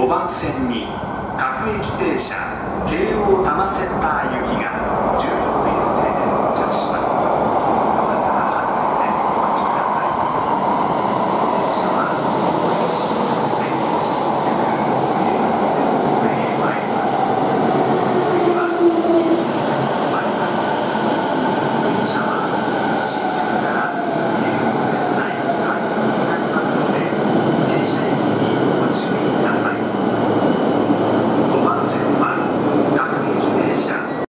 5番線に各駅停車京王多摩センター行きが14